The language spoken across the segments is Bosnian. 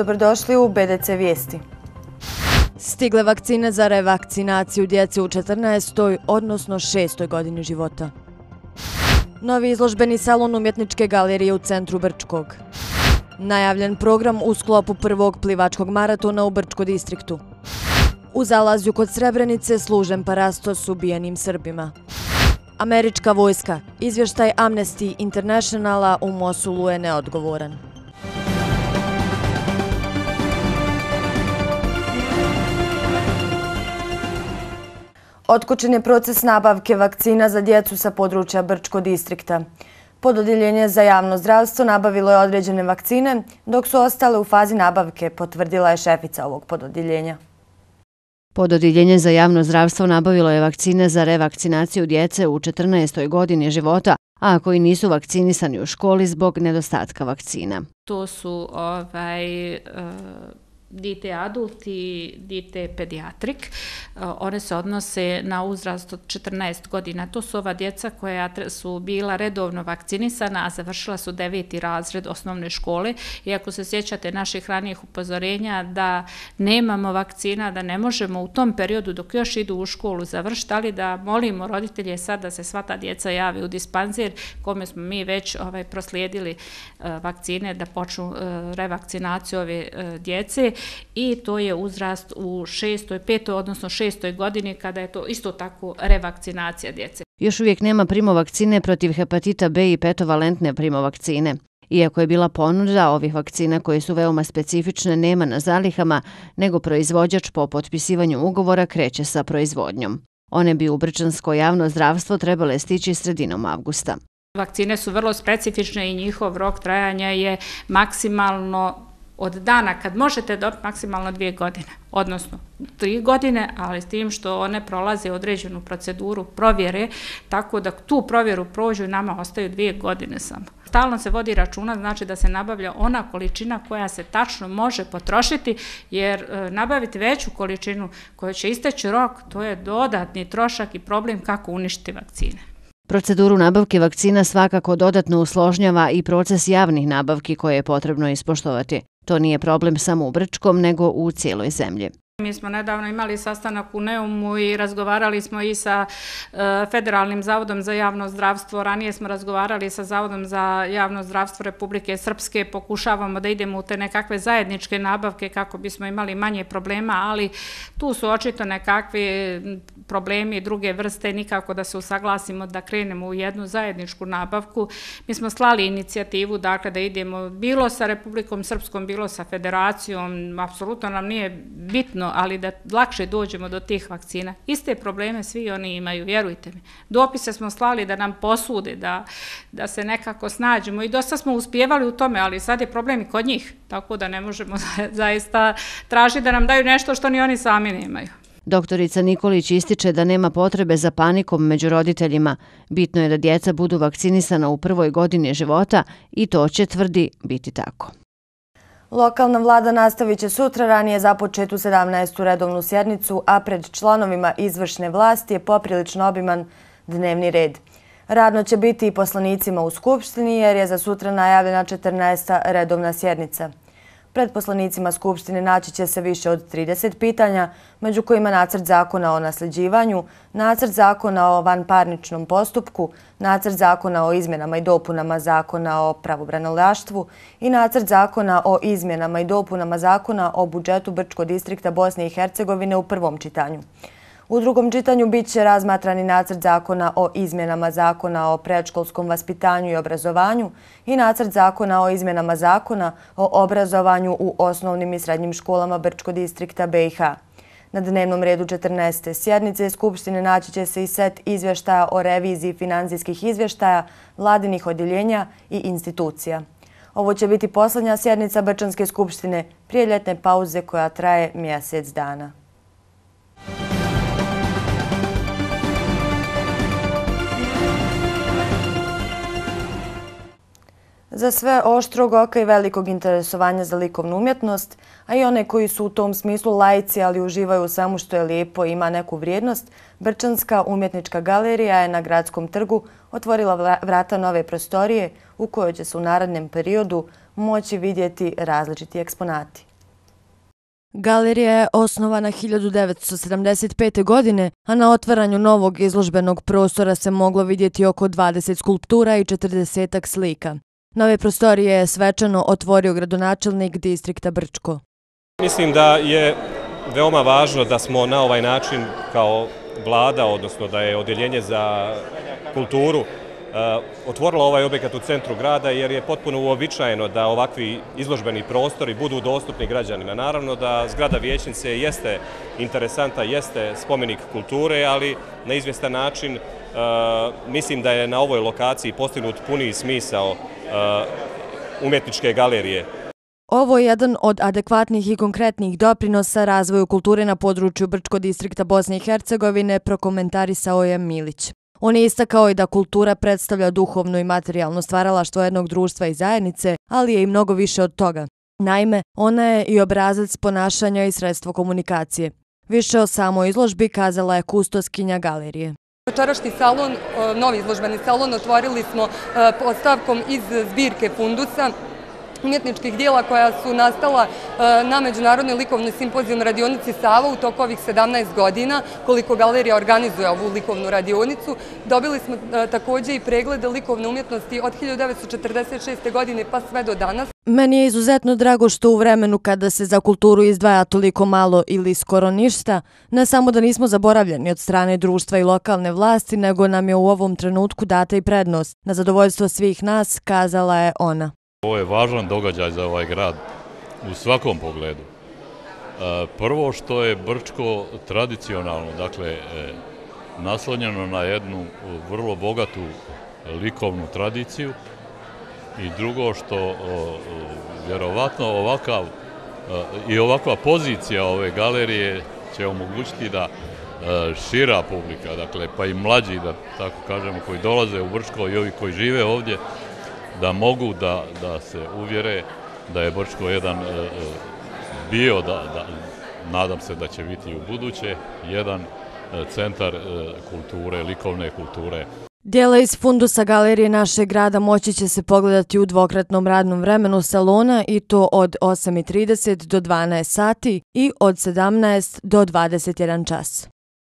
dobrodošli u BDC Vijesti. Stigle vakcine za revakcinaciju djece u 14. odnosno 6. godini života. Novi izložbeni salon umjetničke galerije u centru Brčkog. Najavljen program u sklopu prvog plivačkog maratona u Brčko distriktu. U zalazju kod Srebrenice služen parastos ubijenim Srbima. Američka vojska. Izvještaj Amnesty Internationala u Mosulu je neodgovoran. Otkočen je proces nabavke vakcina za djecu sa područja Brčko distrikta. Pododjeljenje za javno zdravstvo nabavilo je određene vakcine, dok su ostale u fazi nabavke, potvrdila je šefica ovog pododjeljenja. Pododjeljenje za javno zdravstvo nabavilo je vakcine za revakcinaciju djece u 14. godini života, a koji nisu vakcinisani u školi zbog nedostatka vakcina. To su dite adult i dite pediatrik. One se odnose na uzrast od 14 godina. To su ova djeca koja su bila redovno vakcinisana, a završila su 9. razred osnovne škole. I ako se sjećate naših ranijih upozorenja da nemamo vakcina, da ne možemo u tom periodu dok još idu u školu završiti, ali da molimo roditelje sad da se sva ta djeca jave u dispanzir kome smo mi već proslijedili vakcine da počnu revakcinaciju ove djece. I to je uzrast u 6., 5. odnosno 6. godini kada je to isto tako revakcinacija djece. Još uvijek nema primovakcine protiv hepatita B i petovalentne primovakcine. Iako je bila ponuda ovih vakcina koje su veoma specifične nema na zalihama, nego proizvođač po potpisivanju ugovora kreće sa proizvodnjom. One bi u brčansko javno zdravstvo trebale stići sredinom avgusta. Vakcine su vrlo specifične i njihov rok trajanja je maksimalno od dana kad možete dobiti maksimalno 2 godine, odnosno 3 godine, ali s tim što one prolaze određenu proceduru provjere, tako da tu provjeru prođu i nama ostaju 2 godine samo. Stalno se vodi računa, znači da se nabavlja ona količina koja se tačno može potrošiti, jer nabaviti veću količinu koja će isteći rok, to je dodatni trošak i problem kako uništiti vakcine. Proceduru nabavke vakcina svakako dodatno usložnjava i proces javnih nabavki koje je potrebno ispoštovati. To nije problem samo u Brčkom, nego u cijeloj zemlji. Mi smo nedavno imali sastanak u Neumu i razgovarali smo i sa Federalnim zavodom za javno zdravstvo. Ranije smo razgovarali sa Zavodom za javno zdravstvo Republike Srpske. Pokušavamo da idemo u te nekakve zajedničke nabavke kako bismo imali manje problema, ali tu su očito nekakvi problemi druge vrste, nikako da se usaglasimo da krenemo u jednu zajedničku nabavku. Mi smo slali inicijativu dakle, da idemo bilo sa Republikom Srpskom, bilo sa Federacijom. Apsolutno nam nije bitno, ali da lakše dođemo do tih vakcina. Iste probleme svi oni imaju, vjerujte mi. Dopise smo slali da nam posude, da se nekako snađemo i dosta smo uspjevali u tome, ali sad je problem i kod njih, tako da ne možemo zaista tražiti da nam daju nešto što ni oni sami nemaju. Doktorica Nikolić ističe da nema potrebe za panikom među roditeljima. Bitno je da djeca budu vakcinisana u 1. godini života i to će, tvrdi, biti tako. Lokalna vlada nastavit će sutra ranije započetu 17. redovnu sjednicu, a pred članovima izvršne vlasti je poprilično obiman dnevni red. Radno će biti i poslanicima u Skupštini jer je za sutra najavljena 14. redovna sjednica. Pred poslanicima Skupštine naći će se više od 30 pitanja, među kojima nacrt zakona o nasljeđivanju, nacrt zakona o vanparničnom postupku, nacrt zakona o izmjenama i dopunama zakona o pravobranilaštvu i nacrt zakona o izmjenama i dopunama zakona o budžetu Brčko distrikta Bosne i Hercegovine u prvom čitanju. U drugom čitanju bit će razmatrani nacrt zakona o izmjenama zakona o predškolskom vaspitanju i obrazovanju i nacrt zakona o izmjenama zakona o obrazovanju u osnovnim i srednjim školama Brčko distrikta BiH. Na dnevnom redu 14. sjednice Skupštine naći će se i set izvještaja o reviziji financijskih izvještaja, vladinih odjeljenja i institucija. Ovo će biti posljednja sjednica Brčanske skupštine prije ljetne pauze koja traje mjesec dana. Za sve oštrog oka i velikog interesovanja za likovnu umjetnost, a i one koji su u tom smislu laici, ali uživaju u svemu što je lijepo i ima neku vrijednost, Brčanska umjetnička galerija je na Gradskom trgu otvorila vrata nove prostorije u kojoj će se u narednom periodu moći vidjeti različiti eksponati. Galerija je osnovana 1975. godine, a na otvaranju novog izložbenog prostora se moglo vidjeti oko 20 skulptura i 40 slika. Nove prostorije je svečano otvorio gradonačelnik distrikta Brčko. Mislim da je veoma važno da smo na ovaj način kao vlada, odnosno da je Odjeljenje za kulturu otvorilo ovaj objekat u centru grada, jer je potpuno uobičajeno da ovakvi izložbeni prostori budu dostupni građanima. Naravno da zgrada vijećnice jeste interesanta, jeste spomenik kulture, ali na izvjestan način mislim da je na ovoj lokaciji postignut puni smisao umjetničke galerije. Ovo je jedan od adekvatnih i konkretnih doprinosa razvoju kulture na području Brčko distrikta Bosne i Hercegovine, prokomentarisao je Milić. On je istakao i da kultura predstavlja duhovno i materijalno stvaralaštvo jednog društva i zajednice, ali je i mnogo više od toga. Naime, ona je i obrazac ponašanja i sredstvo komunikacije. Više o samoj izložbi kazala je kustoskinja galerije. Večerašnji salon, novi izložbeni salon, otvorili smo postavkom iz zbirke fundusa umjetničkih dijela koja su nastala na Međunarodnoj likovnoj simpozijum radionici Sava u toku ovih 17 godina, koliko galerija organizuje ovu likovnu radionicu. Dobili smo također i preglede likovne umjetnosti od 1946. godine pa sve do danas. Meni je izuzetno drago što u vremenu kada se za kulturu izdvaja toliko malo ili skoro ništa, ne samo da nismo zaboravljeni od strane društva i lokalne vlasti, nego nam je u ovom trenutku data i prednost. Na zadovoljstvo svih nas, kazala je ona. Ovo je važan događaj za ovaj grad u svakom pogledu. Prvo što je Brčko tradicionalno, dakle, naslonjeno na jednu vrlo bogatu likovnu tradiciju i drugo što vjerovatno ovakva pozicija ove galerije će omogućiti da šira publika, dakle, pa i mlađi, da tako kažemo, koji dolaze u Brčko i ovi koji žive ovdje, da mogu da se uvjere da je Brčko jedan bio, nadam se da će biti i u buduće, jedan centar kulture, likovne kulture. Dijela iz fundusa galerije našeg grada moći će se pogledati u dvokratnom radnom vremenu salona i to od 8:30 do 12 sati i od 17 do 21 čas.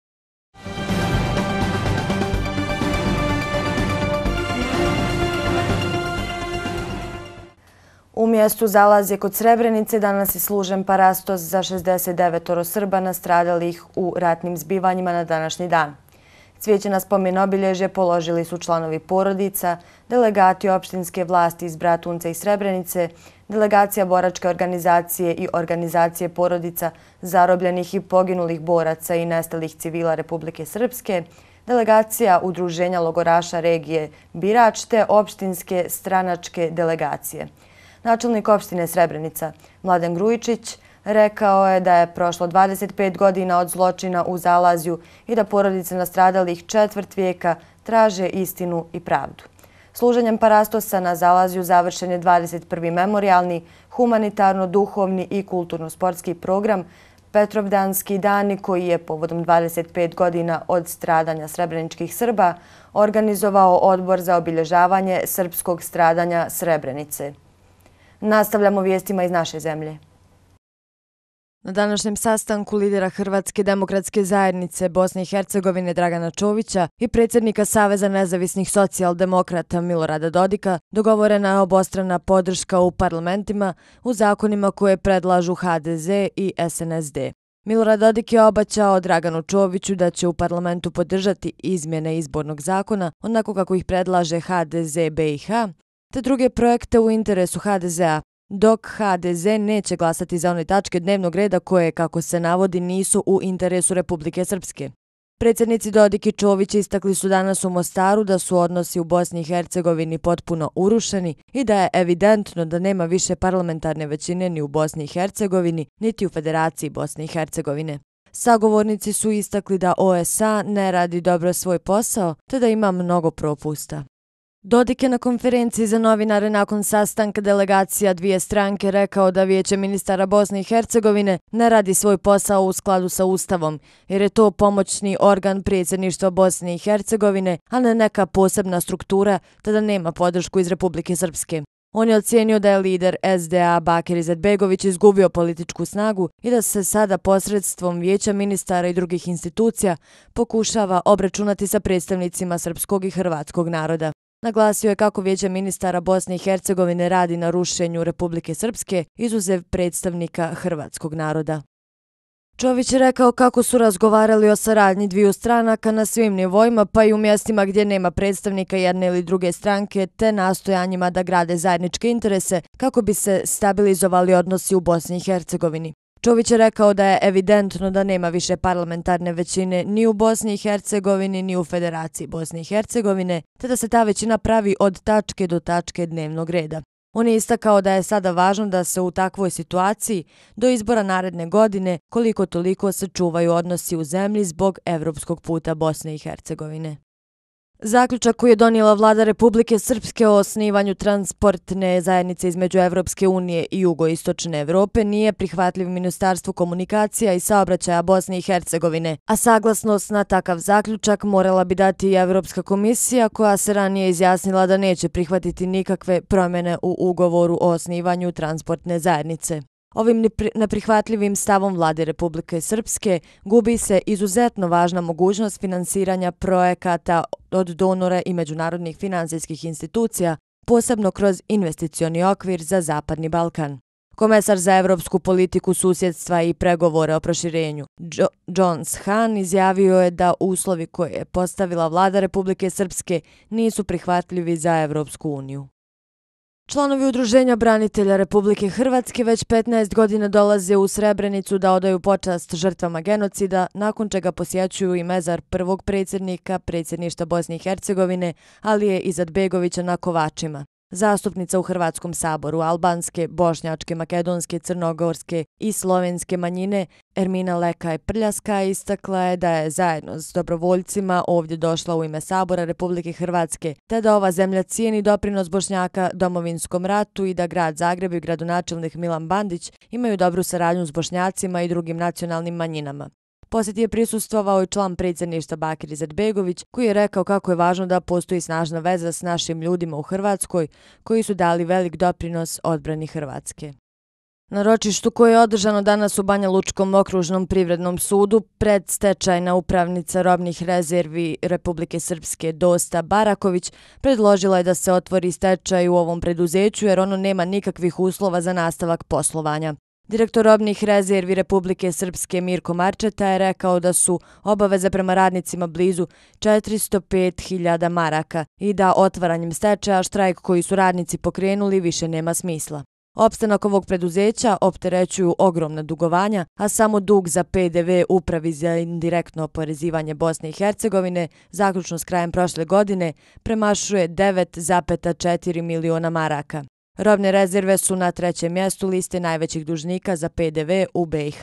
U mjestu Zalazje kod Srebrenice danas je služen parastos za 69 Srba nastradalih u ratnim zbivanjima na današnji dan. Cvijeće na spomen obilježje položili su članovi porodica, delegati opštinske vlasti iz Bratunca i Srebrenice, delegacija boračke organizacije i organizacije porodica zarobljenih i poginulih boraca i nestalih civila Republike Srpske, delegacija Udruženja logoraša regije Birač te opštinske stranačke delegacije. Načelnik opštine Srebrenica, Mladen Grujičić, rekao je da je prošlo 25 godina od zločina u Zalazju i da porodice nastradalih četvrt vijeka traže istinu i pravdu. Služenjem parastosa na Zalazju završen je 21. memorijalni, humanitarno-duhovni i kulturno-sportski program Petrovdanski dani koji je povodom 25 godina od stradanja srebreničkih Srba organizovao Odbor za obilježavanje srpskog stradanja Srebrenice. Nastavljamo vijestima iz naše zemlje. Na današnjem sastanku lidera Hrvatske demokratske zajednice Bosne i Hercegovine Dragana Čovića i predsjednika Saveza nezavisnih socijaldemokrata Milorada Dodika dogovorena je obostrana podrška u parlamentima u zakonima koje predlažu HDZ i SNSD. Milorad Dodik je obećao Draganu Čoviću da će u parlamentu podržati izmjene izbornog zakona onako kako ih predlaže HDZ BiH, te druge projekte u interesu HDZ-a, dok HDZ neće glasati za one tačke dnevnog reda koje, kako se navodi, nisu u interesu Republike Srpske. Predsjednici Dodik i Čović istakli su danas u Mostaru da su odnosi u Bosni i Hercegovini potpuno urušeni i da je evidentno da nema više parlamentarne većine ni u Bosni i Hercegovini, niti u Federaciji Bosne i Hercegovine. Sagovornici su istakli da OSA ne radi dobro svoj posao, te da ima mnogo propusta. Dodik je na konferenciji za novinare nakon sastanka delegacija dvije stranke rekao da Vijeće ministara Bosne i Hercegovine ne radi svoj posao u skladu sa Ustavom, jer je to pomoćni organ predsjedništva Bosne i Hercegovine, a ne neka posebna struktura, te da nema podršku iz Republike Srpske. On je ocijenio da je lider SDA Bakir Izetbegović izgubio političku snagu i da se sada posredstvom Vijeća ministara i drugih institucija pokušava obračunati sa predstavnicima srpskog i hrvatskog naroda. Naglasio je kako Vijeće ministara Bosne i Hercegovine radi na rušenju Republike Srpske, izuzev predstavnika hrvatskog naroda. Čović je rekao kako su razgovarali o saradnji dviju stranaka na svim nivoima, pa i u mjestima gdje nema predstavnika jedne ili druge stranke, te nastojanjima da grade zajedničke interese kako bi se stabilizovali odnosi u Bosni i Hercegovini. Čović je rekao da je evidentno da nema više parlamentarne većine ni u Bosni i Hercegovini ni u Federaciji Bosne i Hercegovine, te da se ta većina pravi od tačke do tačke dnevnog reda. On je istakao da je sada važno da se u takvoj situaciji do izbora naredne godine koliko toliko sačuvaju odnosi u zemlji zbog evropskog puta Bosne i Hercegovine. Zaključak koji je donijela vlada Republike Srpske o osnivanju transportne zajednice između Evropske unije i jugoistočne Evrope nije prihvatljiv Ministarstvu komunikacija i saobraćaja Bosne i Hercegovine, a saglasnost na takav zaključak morala bi dati i Evropska komisija koja se ranije izjasnila da neće prihvatiti nikakve promjene u ugovoru o osnivanju transportne zajednice. Ovim neprihvatljivim stavom vlade Republike Srpske gubi se izuzetno važna mogućnost finansiranja projekata od donora i međunarodnih finansijskih institucija, posebno kroz investicioni okvir za Zapadni Balkan. Komesar za evropsku politiku susjedstva i pregovore o proširenju Jones Hahn izjavio je da uslovi koje je postavila vlada Republike Srpske nisu prihvatljivi za Evropsku uniju. Članovi Udruženja branitelja Republike Hrvatske već 15 godina dolaze u Srebrenicu da odaju počast žrtvama genocida, nakon čega posjećuju i mezar prvog predsjednika predsjedništva Bosne i Hercegovine, Alije Izetbegovića na Kovačima. Zastupnica u Hrvatskom saboru albanske, bošnjačke, makedonske, crnogorske i slovenske manjine Ermina Lekaj-Prljaska istakla je da je zajedno s dobrovoljcima ovdje došla u ime Sabora Republike Hrvatske, te da ova zemlja cijeni doprinos Bošnjaka Domovinskom ratu i da grad Zagreb i gradonačelnik Milan Bandić imaju dobru saradnju s Bošnjacima i drugim nacionalnim manjinama. Posjeti je prisustvovao i član predsjedništva Bakir Izetbegović, koji je rekao kako je važno da postoji snažna veza s našim ljudima u Hrvatskoj, koji su dali velik doprinos odbrani Hrvatske. Na ročištu koje je održano danas u Banja Lučkom okružnom privrednom sudu, predstečajna upravnica robnih rezervi Republike Srpske Dosta Baraković predložila je da se otvori stečaj u ovom preduzeću jer ono nema nikakvih uslova za nastavak poslovanja. Direktor robnih rezervi Republike Srpske Mirko Marčeta je rekao da su obaveze prema radnicima blizu 405.000 maraka i da otvaranjem stečaja štrajk koji su radnici pokrenuli više nema smisla. Opstanak ovog preduzeća opterećuju ogromna dugovanja, a samo dug za PDV Upravi za indirektno oporezivanje Bosne i Hercegovine, zaključno s krajem prošle godine, premašuje 9,4 miliona maraka. Robne rezerve su na 3. mjestu liste najvećih dužnika za PDV u BiH.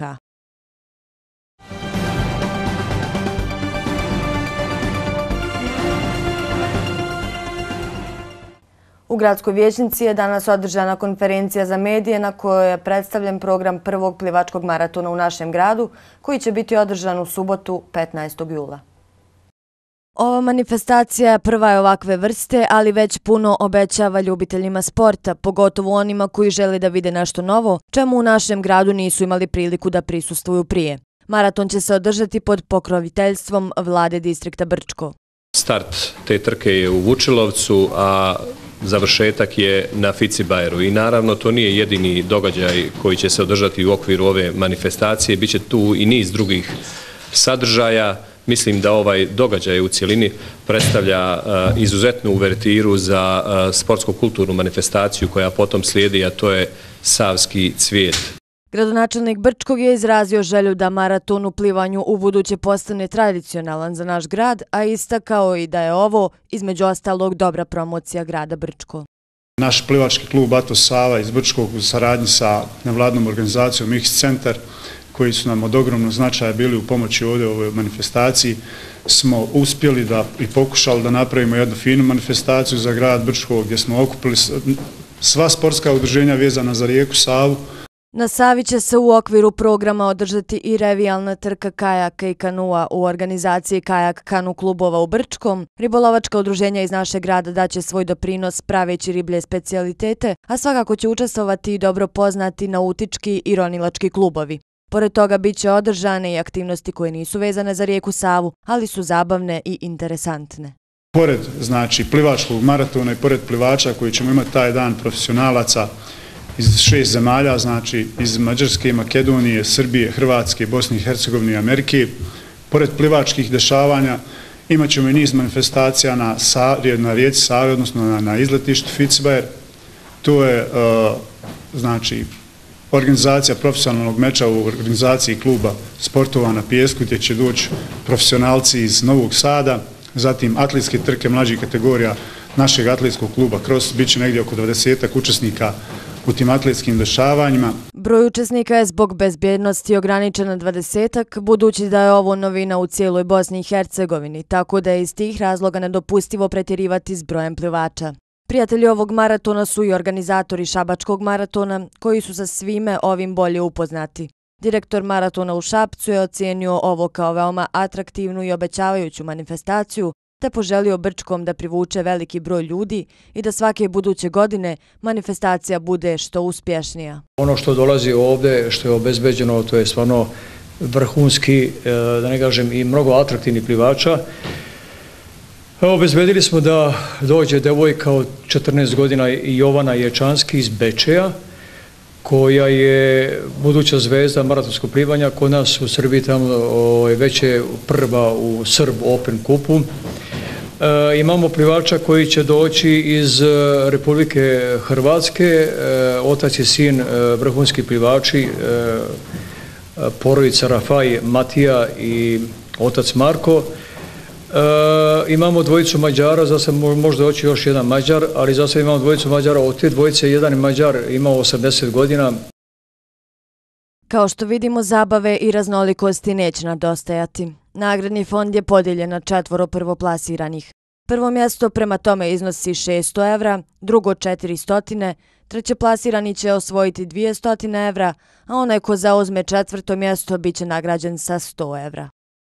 U gradskoj vijećnici je danas održana konferencija za medije na kojoj je predstavljen program prvog plivačkog maratona u našem gradu, koji će biti održan u subotu 15. jula. Ova manifestacija prva je ovakve vrste, ali već puno obećava ljubiteljima sporta, pogotovo onima koji žele da vide nešto novo, čemu u našem gradu nisu imali priliku da prisustvuju prije. Maraton će se održati pod pokroviteljstvom vlade distrikta Brčko. Start te trke je u Vučilovcu, a završetak je na Ficibajeru. I naravno to nije jedini događaj koji će se održati u okviru ove manifestacije, biće tu i niz drugih sadržaja. Mislim da ovaj događaj u cjelini predstavlja izuzetnu uvertiru za sportsko-kulturnu manifestaciju koja potom slijedi, a to je Savski cvijet. Gradonačelnik Brčkog je izrazio želju da maraton u plivanju u buduće postane tradicionalan za naš grad, a istakao i da je ovo, između ostalog, dobra promocija grada Brčko. Naš plivački klub Atos Sava iz Brčkog u saradnji sa nevladnom organizacijom X Centar, koji su nam od ogromnog značaja bili u pomoći ovdje u ovoj manifestaciji, smo uspjeli da i pokušali da napravimo jednu finu manifestaciju za grad Brčko, gdje smo okupili sva sportska udruženja vezana za rijeku Savu. Na Savi će se u okviru programa održati i revijalna trka kajaka i kanua u organizaciji Kajak Kanu klubova u Brčkom. Ribolovačka udruženja iz našeg grada daće svoj doprinos praveći riblje specijalitete, a svakako će učestvovati i dobro poznati nautički i ronilački klubovi. Pored toga bit će održane i aktivnosti koje nisu vezane za rijeku Savu, ali su zabavne i interesantne. Pored plivačkog maratona i pored plivača koji ćemo imati taj dan profesionalaca iz 6 zemalja, znači iz Mađarske, Makedonije, Srbije, Hrvatske, Bosne i Hercegovine i Amerike. Pored plivačkih dešavanja imat ćemo i niz manifestacija na rijeci Savi, odnosno na izletištu Fitzbajer. To je organizacija profesionalnog meča u organizaciji kluba sportova na pijesku gdje će doći profesionalci iz Novog Sada, zatim atletske trke mlađih kategorija našeg atletskog kluba Cross, bit će negdje oko 20 učesnika u tim atletskim dešavanjima. Broj učesnika je zbog bezbjednosti ograničen na 20, budući da je ovo novina u cijeloj Bosni i Hercegovini, tako da je iz tih razloga nedopustivo pretjerivati s brojem plivača. Prijatelji ovog maratona su i organizatori Šabačkog maratona, koji su sa svime ovim bolje upoznati. Direktor maratona u Šapcu je ocijenio ovo kao veoma atraktivnu i obećavajuću manifestaciju, te poželio Brčkom da privuče veliki broj ljudi i da svake buduće godine manifestacija bude što uspješnija. Ono što dolazi ovdje, što je obezbeđeno, to je stvarno vrhunski, da ne kažem, i mnogo atraktivnih plivača. Obezbedili smo da dođe devojka od 14 godina Jovana Ječanski iz Bečeja, koja je buduća zvezda maratonskog plivanja. Kod nas u Srbiji tamo već je prva u Srb Open kupu. Imamo plivača koji će doći iz Republike Hrvatske, otac i sin vrhunski plivači, porodica Rafaj, Matija i otac Marko. Imamo dvojicu Mađara, za sad možda doći još jedan Mađar, ali za sad imamo dvojicu Mađara, od te dvojice jedan Mađar imao 80 godina. Kao što vidimo, zabave i raznolikosti neće nedostajati. Nagradni fond je podijeljen na 4 prvoplasiranih. Prvo mjesto prema tome iznosi 600 evra, drugo 400, treće plasirani će osvojiti 200 evra, a onaj ko zauzme 4. mjesto bit će nagrađen sa 100 evra.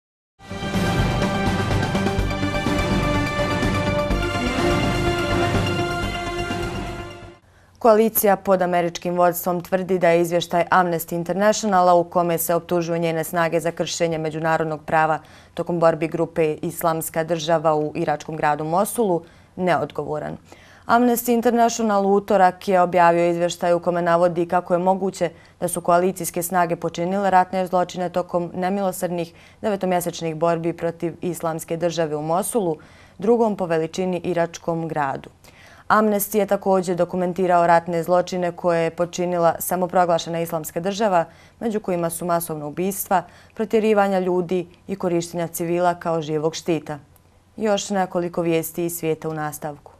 Koalicija pod američkim vodstvom tvrdi da je izvještaj Amnesty Internationala u kome se optužuju njene snage za kršenje međunarodnog prava tokom borbi grupe Islamska država u iračkom gradu Mosulu neodgovoran. Amnesty International u utorak je objavio izvještaj u kome navodi kako je moguće da su koalicijske snage počinile ratne zločine tokom nemilosrdnih 9-mjesečnih borbi protiv Islamske države u Mosulu, drugom po veličini iračkom gradu. Amnesty je također dokumentirao ratne zločine koje je počinila samoproglašena Islamska država, među kojima su masovna ubistva, protjerivanja ljudi i korištenja civila kao živog štita. Još nekoliko vijesti iz svijeta u nastavku.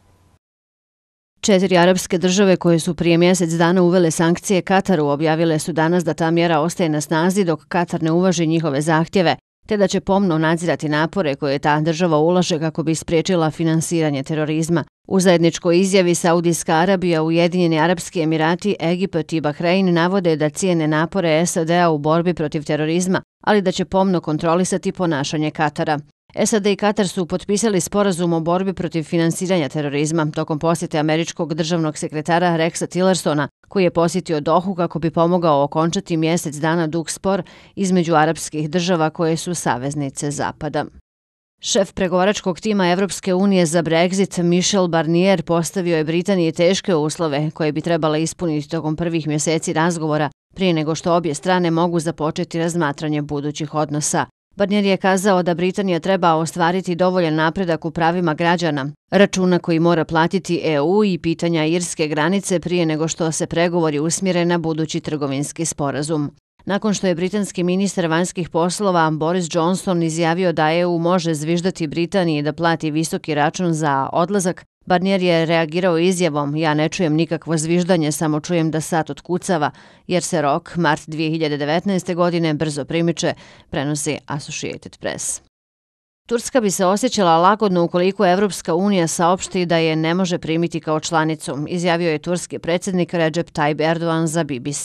4 arapske države koje su prije mjesec dana uvele sankcije Kataru objavile su danas da ta mjera ostaje na snazi dok Katar ne uvaži njihove zahtjeve, te da će pomno nadzirati napore koje ta država ulaže kako bi spriječila finansiranje terorizma. U zajedničkoj izjavi Saudijska Arabija, Ujedinjeni Arapski Emirati, Egipat i Bahrein navode da cijene napore SAD-a u borbi protiv terorizma, ali da će pomno kontrolisati ponašanje Katara. SAD i Katar su potpisali sporazum o borbi protiv finansiranja terorizma tokom posjete američkog državnog sekretara Rexa Tillersona, koji je posjetio Dohu kako bi pomogao okončati mjesec dana dug spor između arapskih država koje su saveznice Zapada. Šef pregovaračkog tima Evropske unije za Brexit Michel Barnier postavio je Britaniji teške uslove koje bi trebala ispuniti tokom prvih mjeseci razgovora prije nego što obje strane mogu započeti razmatranje budućih odnosa. Barnier je kazao da Britanija treba ostvariti dovoljan napredak u pravima građana, računa koji mora platiti EU i pitanja irske granice prije nego što se pregovori usmjere na budući trgovinski sporazum. Nakon što je britanski ministar vanjskih poslova Boris Johnson izjavio da EU može zviždati Britaniji da plati visoki račun za odlazak, Barnier je reagirao izjavom: "Ja ne čujem nikakvo zviždanje, samo čujem da sat otkucava, jer se rok, mart 2019. godine, brzo primiče", prenosi Associated Press. Turska bi se osjećala lagodno ukoliko Evropska unija saopšti da je ne može primiti kao članicu, izjavio je turski predsjednik Recep Tayyip Erdogan za BBC.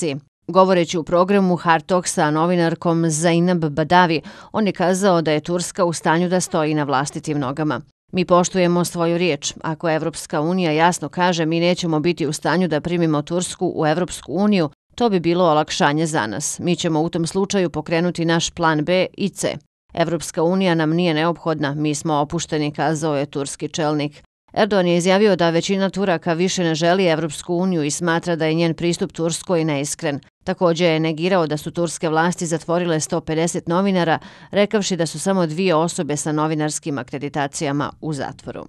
Govoreći u programu Hard Talk sa novinarkom Zainab Badavi, on je kazao da je Turska u stanju da stoji na vlastitim nogama. Mi poštujemo svoju riječ. Ako Evropska unija jasno kaže mi nećemo biti u stanju da primimo Tursku u Evropsku uniju, to bi bilo olakšanje za nas. Mi ćemo u tom slučaju pokrenuti naš plan B i C. Evropska unija nam nije neophodna, mi smo opušteni, kazao je turski čelnik. Erdogan je izjavio da većina Turaka više ne želi Evropsku uniju i smatra da je njen pristup Turskoj neiskren. Također je negirao da su turske vlasti zatvorile 150 novinara, rekavši da su samo 2 osobe sa novinarskim akreditacijama u zatvoru.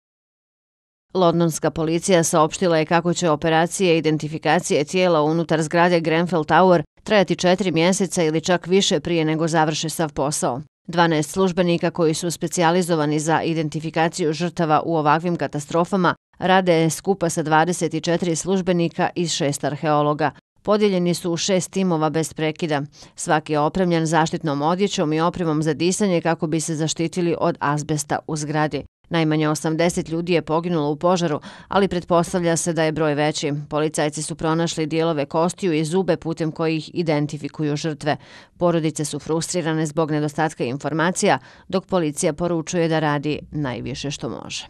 Londonska policija saopštila je kako će operacije identifikacije tijela unutar zgrade Grenfell Tower trajati 4 mjeseca ili čak više prije nego završe sav posao. 12 službenika koji su specijalizovani za identifikaciju žrtava u ovakvim katastrofama rade skupa sa 24 službenika i 6 arheologa. Podijeljeni su u 6 timova bez prekida. Svaki je opremljen zaštitnom odjećom i opremom za disanje kako bi se zaštitili od azbesta u zgradi. Najmanje 80 ljudi je poginulo u požaru, ali pretpostavlja se da je broj veći. Policajci su pronašli dijelove kostiju i zube putem kojih identifikuju žrtve. Porodice su frustrirane zbog nedostatka informacija, dok policija poručuje da radi najviše što može.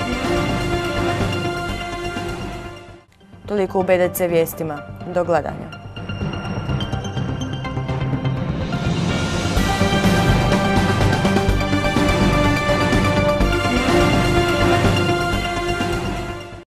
Toliko u BDC vijestima. Do gledanja.